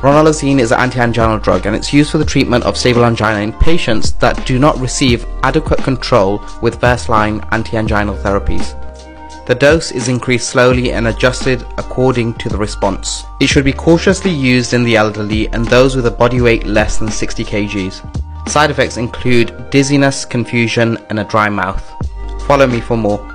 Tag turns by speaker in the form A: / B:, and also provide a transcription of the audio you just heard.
A: Ranolazine is an anti-anginal drug and it's used for the treatment of stable angina in patients that do not receive adequate control with first-line anti-anginal therapies. The dose is increased slowly and adjusted according to the response. It should be cautiously used in the elderly and those with a body weight less than 60 kg. Side effects include dizziness, confusion, and a dry mouth. Follow me for more.